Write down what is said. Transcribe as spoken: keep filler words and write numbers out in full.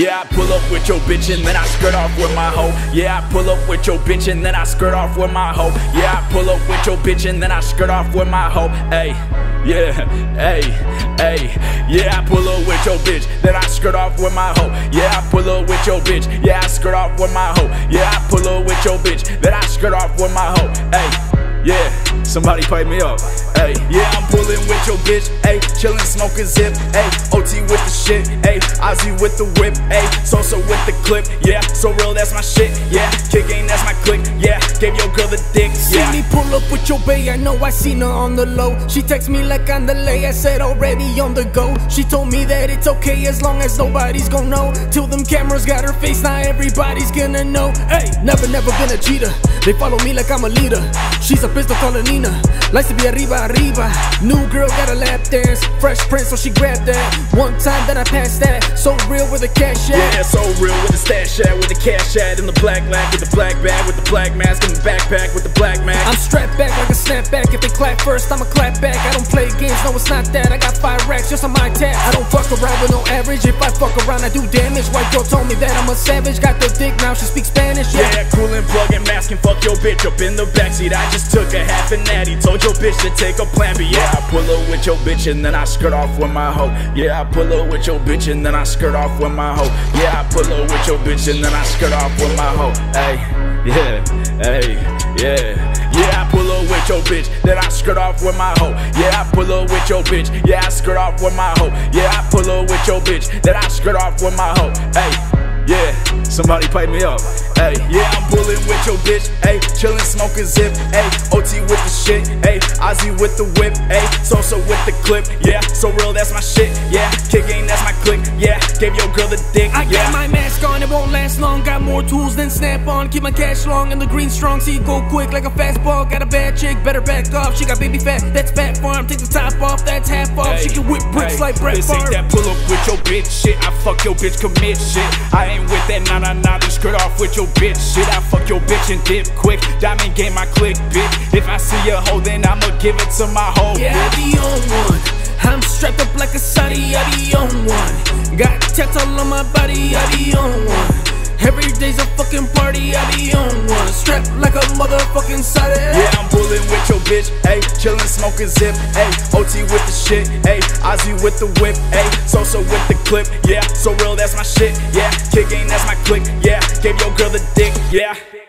Yeah, I pull up with your bitch and then I skirt off with my hoe. Yeah, I pull up with your bitch and then I skirt off with my hoe. Yeah, I pull up with your bitch and then I skirt off with my hoe. Hey, yeah, hey, hey. Yeah, I pull up with your bitch, then I skirt off with my hoe. Yeah, I pull up with your bitch, yeah, I skirt off with my hoe. Yeah, I pull up with your bitch, then I skirt off with my hoe. Hey, yeah, somebody pipe me up. Hey, yeah, I'm pulling with your bitch, hey, chillin', smoking zip, hey, O T with the shit, hey, Ozzy with the whip, hey, Sosa with the clip, yeah, so real, that's my shit, yeah, kick game, that's my click, yeah, gave your girl the dick, yeah. See me pull up with your bae, I know I seen her on the low. She text me like on the lay, I said already on the go. She told me that it's okay as long as nobody's gon' know. Till them cameras got her face, now everybody's gonna know. Hey, never, never been a cheater. They follow me like I'm a leader. She's a pistol calling Nina, likes to be arriba, arriba. New girl got a lap dance, Fresh Prince, so she grabbed that. One time that I passed that, so real with the cash at. Yeah, so real with the stash at, with the cash at, in the black lag, with the black bag, with the black mask, in the backpack, with the black mask. I'm strapped back like a snapback. If they clap first, I'ma clap back. I don't play games, no it's not that. I got five racks just on my tab. I don't fuck around with no average. If I fuck around, I do damage. White girl told me that I'm a savage. Got the dick, now she speaks Spanish. Yeah, yeah, coolin', pluggin', masking, fuck your bitch up in the backseat. I just took a half a natty, told your bitch to take a plan B. Yeah, I pull up with your bitch and then I skirt off with my hoe. Yeah, I pull up with your bitch and then I skirt off with my hoe. Yeah, I pull up with your bitch and then I skirt off with my hoe. Hey, yeah, hey, yeah. Yeah, I pull up with your bitch, then I skirt off with my hoe. Yeah, I pull up with your bitch, yeah, I skirt off with my hoe. Yeah, I pull up with your bitch, then I skirt off with my hoe. Hey, yeah, somebody pipe me up. Hey, yeah, I'm pulling with your bitch, hey, chillin', smoking zip, hey, O T with the shit, hey, Ozzy with the whip, hey, Sosa with the clip, yeah, so real, that's my shit, yeah, kick game, that's my click, yeah, gave your girl the dick, I yeah. got my mask on, it won't last long. Got more tools than Snap-on. Keep my cash long and the green strong. See it go quick like a fastball. Got a bad chick, better back off. She got baby fat, that's fat farm. Take the top off, that's half off. Hey, she can whip bricks hey, like Brett this Favre. ain't that pull up with your bitch shit. I fuck your bitch, commit shit. I ain't with that nah nah nah. Then skirt off with your bitch shit. I fuck your bitch and dip quick. Diamond game, I click bitch. If I see a hoe, then I'ma give it to my hoe. Yeah, I be on one. I'm strapped up like a Saudi, I be on one. Got tats all on my body, I be on one. Every day's a fucking party, I be on one. Strapped like a motherfucking Saudi. Yeah, I'm pulling with your bitch, hey, chillin', smoking zip, hey, O T with the shit, hey, Ozzy with the whip, hey, Sosa with the clip, yeah, so real, that's my shit, yeah, kick game, that's my click, yeah, gave your girl the dick, yeah.